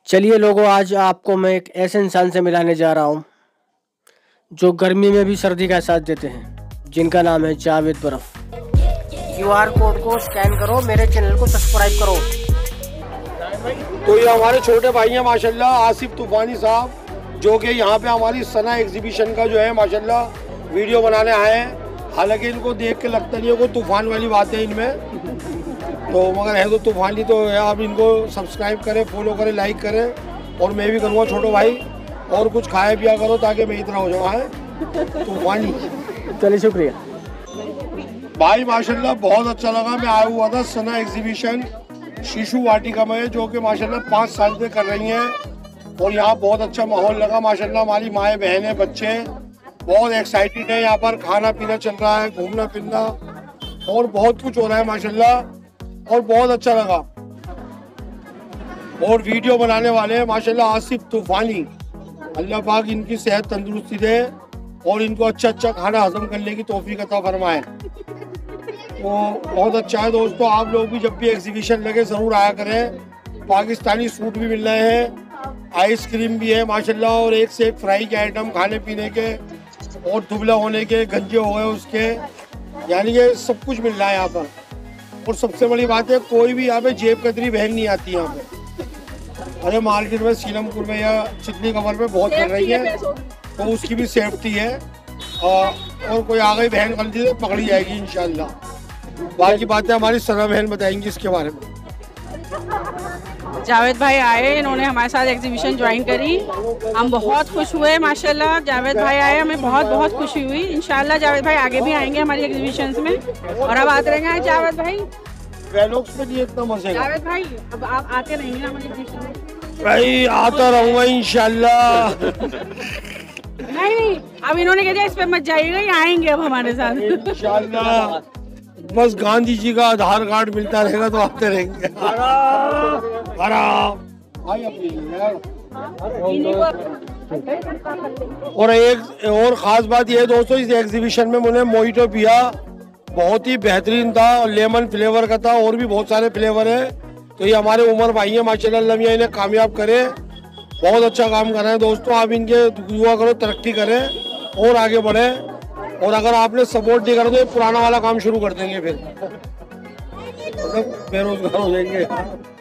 चलिए लोगों, आज आपको मैं एक ऐसे इंसान से मिलाने जा रहा हूँ जो गर्मी में भी सर्दी का एहसास देते हैं, जिनका नाम है जावेद बर्फ। QR कोड को स्कैन करो, मेरे चैनल को सब्सक्राइब करो। तो ये हमारे छोटे भाई हैं माशाल्लाह, आसिफ तूफानी साहब, जो कि यहाँ पे हमारी सना एग्जीबिशन का जो है माशाल्लाह वीडियो बनाने आए हैं। हालांकि इनको देख के लगता नहीं है कोई तूफान वाली बात है इनमें, तो मगर है तो तूफानी तो है। आप इनको सब्सक्राइब करें, फॉलो करें, लाइक करें, और मैं भी करूँगा छोटो भाई, और कुछ खाया पिया करो ताकि मैं इतना हो जाऊँ तूफानी। चलिए, शुक्रिया भाई। माशाल्लाह बहुत अच्छा लगा। मैं आया हुआ था सना एग्जीबिशन शिशु वाटिका में, जो कि माशाल्लाह 5 साल से कर रही हैं, और यहाँ बहुत अच्छा माहौल लगा माशाल्लाह। हमारी माएँ बहनें बच्चे बहुत एक्साइटेड है। यहाँ पर खाना पीना चल रहा है, घूमना फिरना और बहुत कुछ हो रहा है माशाल्लाह, और बहुत अच्छा लगा। और वीडियो बनाने वाले हैं माशाल्लाह आसिफ तूफानी। अल्लाह पाक इनकी सेहत तंदुरुस्ती दे और इनको अच्छा खाना हजम करने की तौफीक अता फरमाए। तो बहुत अच्छा है दोस्तों, आप लोग भी जब भी एग्जीबिशन लगे ज़रूर आया करें। पाकिस्तानी सूट भी मिल रहे हैं, आइसक्रीम भी है माशाल्लाह, और एक से एक फ्राई के आइटम खाने पीने के, और दुबला होने के गंजे हो गए उसके, यानी कि सब कुछ मिल रहा है यहाँ पर। और सबसे बड़ी बात है, कोई भी यहाँ पे जेब कतरी बहन नहीं आती यहाँ पे। अरे मार्केट में सीलमपुर में या चितली कमर में बहुत कर रही है, तो उसकी भी सेफ्टी है। और कोई आ गई बहन गलती से पकड़ी जाएगी इंशाल्लाह। बाकी बातें हमारी सना बहन बताएंगी इसके बारे में। जावेद भाई आए, इन्होंने हमारे साथ एग्जीबिशन ज्वाइन करी, हम बहुत खुश हुए माशाल्लाह। जावेद भाई आए, हमें बहुत खुशी हुई। इंशाल्लाह जावेद भाई आगे भी आएंगे हमारी एग्जीबिशंस में, और अब आते रहेंगे। जावेद भाई वेलॉग्स में नहीं इतना मजे। जावेद भाई अब आप आते रहेंगे हमारी एग्जीबिशन में? भाई आता रहूँगा इंशाल्लाह। नहीं, अब इन्होंने कह दिया इस पे मत जाइएगा, ये आएंगे अब हमारे साथ इंशाल्लाह। बस गांधी जी का आधार कार्ड मिलता रहेगा तो आते रहेंगे। और एक और ख़ास बात यह है दोस्तों, इस एग्जीबिशन में मैंने मोहितो पिया, बहुत ही बेहतरीन था, लेमन फ्लेवर का था, और भी बहुत सारे फ्लेवर है। तो ये हमारे उमर भाई हैं माशाल्लाह, अल्लाह मियां इन्हें कामयाब करे, बहुत अच्छा काम कर रहे हैं दोस्तों। आप इनके दुआ करो, तरक्की करें और आगे बढ़े, और अगर आपने सपोर्ट नहीं करा तो ये पुराना वाला काम शुरू कर देंगे, फिर मतलब बेरोजगार हो जाएंगे।